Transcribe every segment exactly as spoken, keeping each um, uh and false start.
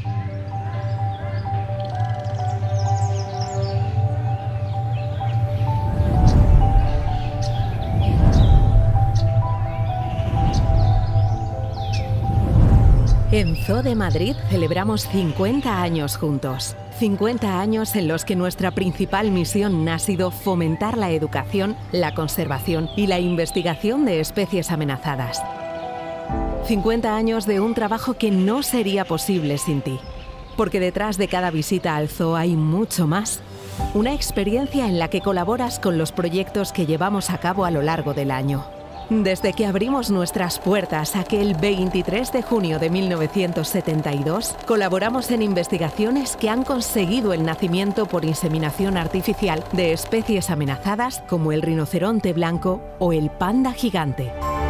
En Zoo de Madrid celebramos cincuenta años juntos. cincuenta años en los que nuestra principal misión ha sido fomentar la educación, la conservación y la investigación de especies amenazadas. cincuenta años de un trabajo que no sería posible sin ti. Porque detrás de cada visita al zoo hay mucho más. Una experiencia en la que colaboras con los proyectos que llevamos a cabo a lo largo del año. Desde que abrimos nuestras puertas aquel veintitrés de junio de mil novecientos setenta y dos, colaboramos en investigaciones que han conseguido el nacimiento por inseminación artificial de especies amenazadas como el rinoceronte blanco o el panda gigante.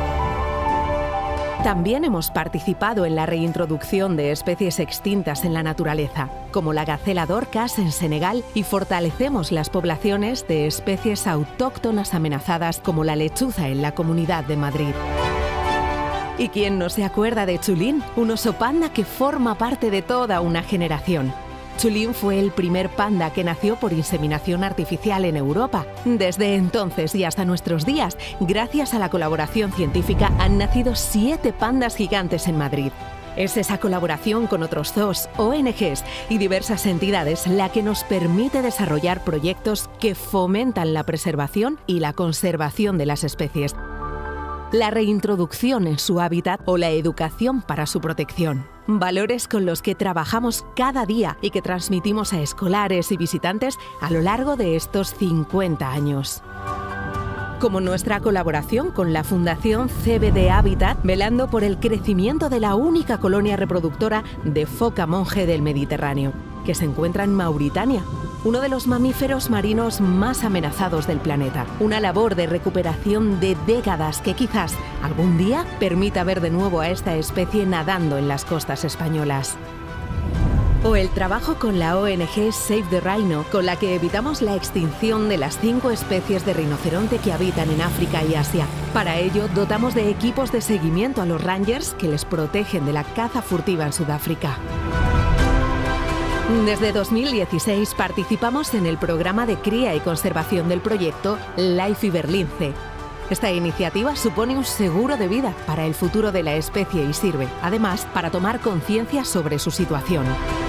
También hemos participado en la reintroducción de especies extintas en la naturaleza, como la gacela dorcas en Senegal, y fortalecemos las poblaciones de especies autóctonas amenazadas como la lechuza en la Comunidad de Madrid. ¿Y quién no se acuerda de Chulín, un oso panda que forma parte de toda una generación? Chulín fue el primer panda que nació por inseminación artificial en Europa. Desde entonces y hasta nuestros días, gracias a la colaboración científica, han nacido siete pandas gigantes en Madrid. Es esa colaboración con otros zoos, O N Ges y diversas entidades la que nos permite desarrollar proyectos que fomentan la preservación y la conservación de las especies, la reintroducción en su hábitat o la educación para su protección. Valores con los que trabajamos cada día y que transmitimos a escolares y visitantes a lo largo de estos cincuenta años. Como nuestra colaboración con la Fundación C B D Habitat, velando por el crecimiento de la única colonia reproductora de foca monje del Mediterráneo, que se encuentra en Mauritania, uno de los mamíferos marinos más amenazados del planeta. Una labor de recuperación de décadas que quizás algún día permita ver de nuevo a esta especie nadando en las costas españolas. O el trabajo con la O N G Save the Rhino, con la que evitamos la extinción de las cinco especies de rinoceronte que habitan en África y Asia. Para ello, dotamos de equipos de seguimiento a los rangers que les protegen de la caza furtiva en Sudáfrica. Desde dos mil dieciséis participamos en el programa de cría y conservación del proyecto Life Iberlince. Esta iniciativa supone un seguro de vida para el futuro de la especie y sirve, además, para tomar conciencia sobre su situación.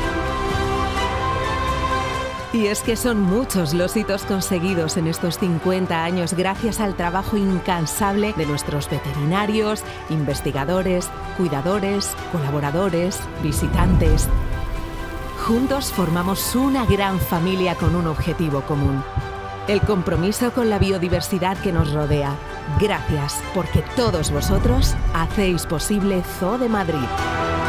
Y es que son muchos los hitos conseguidos en estos cincuenta años gracias al trabajo incansable de nuestros veterinarios, investigadores, cuidadores, colaboradores, visitantes. Juntos formamos una gran familia con un objetivo común: el compromiso con la biodiversidad que nos rodea. Gracias, porque todos vosotros hacéis posible Zoo de Madrid.